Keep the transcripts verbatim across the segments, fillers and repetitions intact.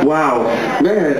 Wow. Man.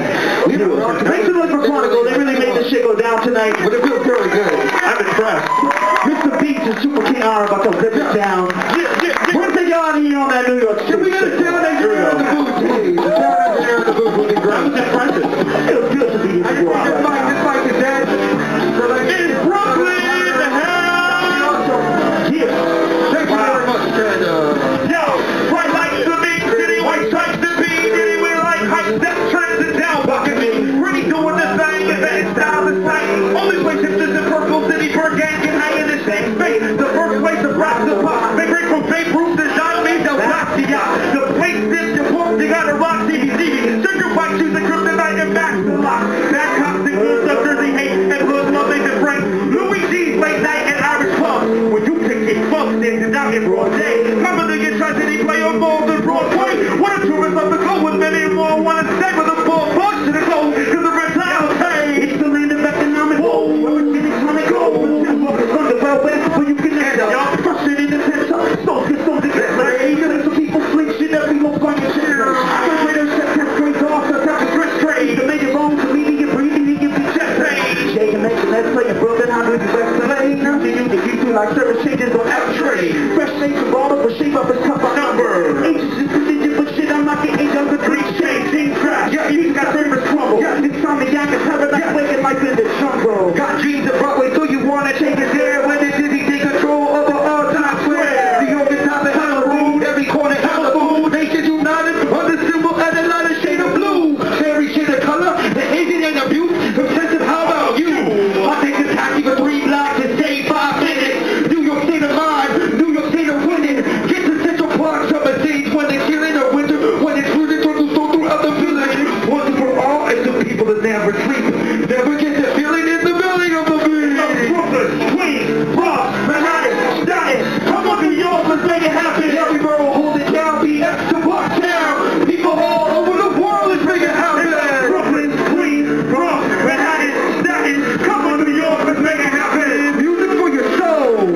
Thanks so much for Chronicle. They really made this shit go down tonight. But it feels really good. I'm impressed. Mister Beats and Super King are about to rip it down. Yeah, yeah, yeah. We're taking out here on that New York City. Can we get a sound engineer in the booth, please? The sound engineer in the booth would be great. That was impressive. It was good to be in I the just world. think this mic, this mic is dead. So like, In Brooklyn, in the house. Yeah. Thank you very much, Ted. Uh, Yo, bright lights to big city, white stripes to be, anyway like heights, that trends and down bucket me. Really doing the thing, advanced style is sight. Only place hipsters in Purple City, Bergen can hang in the same space. The birthplace of rap to pop. They break from Babe Ruth to John Mays, they'll rock the yacht. The place dipped your pork, you gotta rock C B C B. Sugar white shoes and kryptonite and back to lock. Bad cops and good stuff, Jersey hate, and blood love they can bring. Louis G's late night and Irish pub. When you take a funk, standing out in broad day. Mama to get tragedy, play on balls and Broadway. What a tourist up the globe with many more wanna stay with a full bucks to the globe. Cause the red time will pay. It's the land of economic woe. Where we're getting trying to go. From the well west where you can end up. Y'all crushing in the center. So get so to get laid. Some people sleep shit every month on your chair. Some waiters set test grades off. That's how the dress trade. You make it wrong to me, you breathing, you can be chest pain. Yeah, you make the let's play in Brooklyn. How do you best play? Now you can you do like service changes on X-ray. Fresh face and ball up, but shape up is tough on number. Ages is precision, but shit, I'm not getting younger. Three shades, things crash. Yeah, you got service crumble. Yeah, it's time to yak and paradise, yeah. Waking life in the jungle. Got dreams of Broadway, so you wanna take it there. When it's dizzy, take control over all time square. The only time that hella rude, every corner hella food. Nation united, under symbol and a lot of shade of blue. Every shade of color, the Asian and abuse. Obsessive, how about you? I'll take a taxi for three blocks and save five minutes. New York State of mind, New York State of winning. Get to Central Park, summer days when it's killing or winter, when it's rooted through so throughout the village. Once and for all, it's the people that never sleep. Never get the feeling in the belly of the beast. Brooklyn, Queens, Bronx, Manhattan, Staten. Come on, New York, let's make it happen. Every borough hold it down, B X to Bucktown. People all over the world, let's make it happen. Brooklyn, Queens, Bronx, Manhattan, Staten. Come on, New York, let's make it happen. Music for your soul.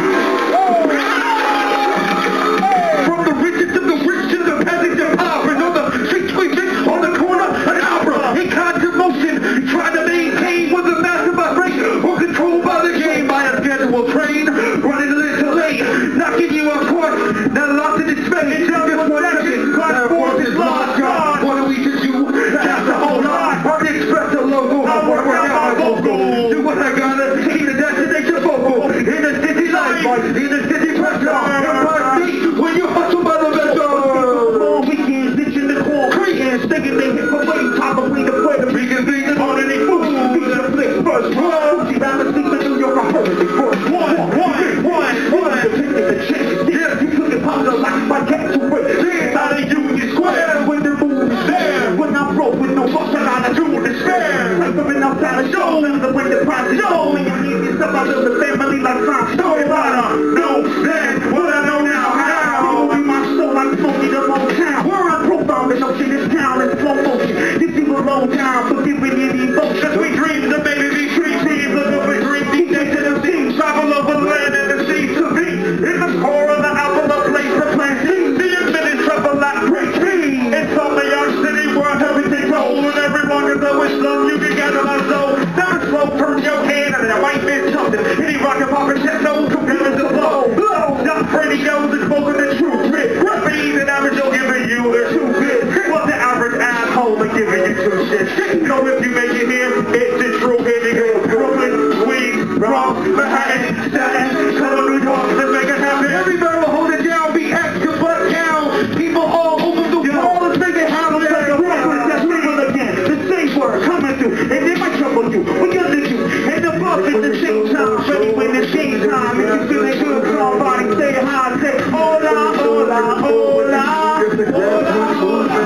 From the richest to the rich to the peasants and paupers, on the streets we drink, on the corner, an opera, in constant motion, trying to maintain with a massive vibration, or controlled by the game, by a scheduled train, running a little late, knocking you off course, not lost in its space, just one second, class force is lost, God, what do we should do? That's the whole lot, hard to express the logo, I wanna work out my vocal, do what I gotta, keep the destination vocal, in the city life, in the city pressure, empire state, when you hustle by the metro, long weekends, ditching the core, creating, sticking they hit away, top of the weather, vegan things, on any food, feature flicks, first row, she rather speak to New York, I heard it before, one, one, one, one, the picture, the change, yeah, you took it popular like my cats away, dance out of Union Square, when the moon is there, when I'm broke with no fucks, I gotta do despair, like coming outside the show, and the way the price is show, when you need yourself, I build a family like Tom Story, I don't know then, what I know now, how, in my soul, like Smokey the Motown, where I'm profound, the notion is down in slow motion, this evil low down, forgiving any emotions, we dream the baby, we dream teams, look up and dream, deep day to the sea, travel over land and the sea to be, in the core of the apple, a place to plant seeds, the infinite trouble like great trees, it's on the York City where everything's old, and everyone is always slow, you can gather my soul, never slow, turn your hand, and a white man jumping, any rock and pop and techno, comparing to blow, blow, not pretty girls, it's spoken the truth, rip, rapping, and average, you'll giving you the two bits, what's the average asshole, and giving you two shit, you know if you make it here, it's the truth, here you go, Brooklyn, Queens, Bronx, Manhattan, Staten, come on New York, let's make it happen, every barrel hold it down, be X to Bucktown, people all over the world, let's make it happen, Brooklyn, that's real again, the same word coming through, and they might trouble you, we got the you, and the buff at the same time, ready when it's game time, if you feeling good, somebody say hi, say hola, hola, hola, hola, hola,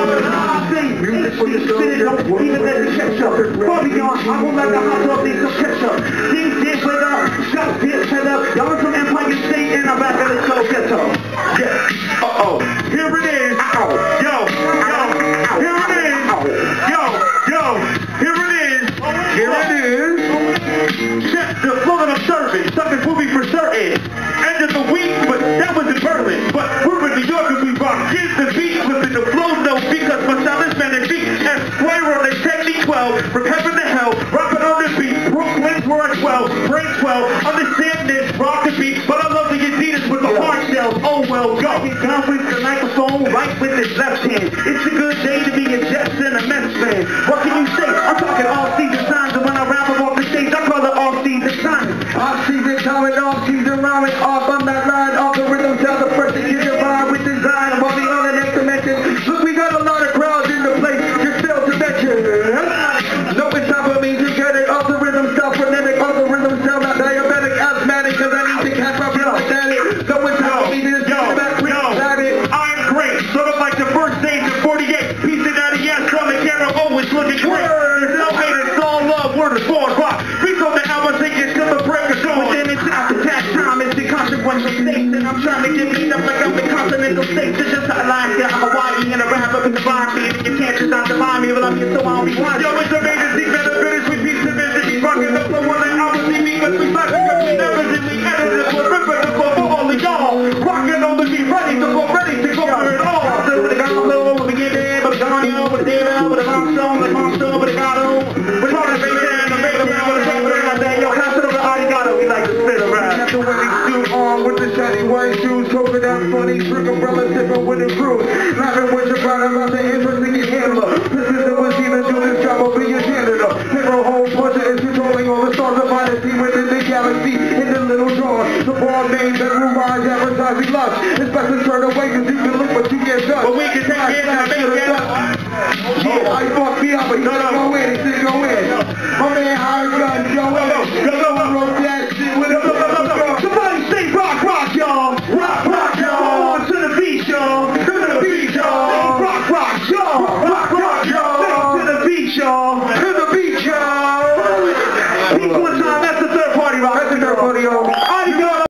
hola, say, music spit it up, even let the ketchup, Bobby on, I won't like the hot dog, need some ketchup, things get put up, shots get set up, y'all from Empire State, and I'm back at the show ghetto, yeah, uh-oh, here it is, ow, yo, yo, here it is, yo, yo, here it is, here it is, check the flow of service, something will be for certain, end of the week, but that was in Berlin, but we're in New York and we rock, kids the beat, flipping the flow note, because my style is managed from heaven to hell, rockin' on the beat. Brooklyn's where I dwell, break twelve, understand this, rock the beat, but I love the Adidas with the hard shells. Oh well, go. Get down with the microphone, right with his left hand. It's a good day to be a Jets and a Mets fan. What can you say? I'm talking all-season signs, and when I rap them off the stage, I call it all-season signs. Off-season coming, off-season rhyming, off on that line, off the rhythm, tell the first thing you divine with design, while the other next to mention. Look, we got a lot of crowds in the place, just still to mention. No, it's time for me to get it off the rhythm, stop frenetic, off the rhythm, sound not diabetic, asthmatic, cause I need to catch up, yo, that it. No, it's time for me to get it back, yo, I'm great, sort of like the first stage of forty-eight, piece of that yes on the camera, always looking great. There's no hate, it's all love, word is born, rock. Beats on the album, think it's till the break of dawn. Within it's out the tax time, it's the consequential states, and I'm trying to get beat up like I'm the continental states. It's just how I like it, I'm Hawaii and a rap up in the vibe, and you can't just not define me, but I'm here so I'll be watching. Yo, it's amazing, see better finish with peace and misery, rocking the flow on the album, see me, but we like it, we never did, we edited, we're ripping the flow for all of y'all. Rocking on the beat, ready to go, ready to go for it all. So with the God flow, we get there, but gone, yo, with the David, with the bomb stone, with the bomb stone, with the God, with all the bass and the bass around, with the bass around, that yo, pass it over to Arigato, we like to spit around. Got the wedding suit on with the shiny white shoes, coconut funny, trick umbrella, sipping with the cruise. Laughing with your brother about the interesting handler. Persistent was even do this job of being janitor. Hero home puncher is controlling all the stars of honesty within the galaxy. In the little drawer, the ball name that Rumage advertising lust. It's best to turn away cause you can look what you get done. But we can take it and make it up. Yeah, I fucked me up, but he didn't go in, he didn't go in. My man hired gun, go in. Go, go, go, wrote that shit with a go, go, go, go. Somebody say rock, rock, y'all. Rock, rock, y'all. On to the beat, y'all. To the beat, y'all. Rock, rock, y'all. Rock, rock, y'all. To the beat, y'all. To the beach, y'all. Peace one time, that's the third party rock. That's the third party, y'all.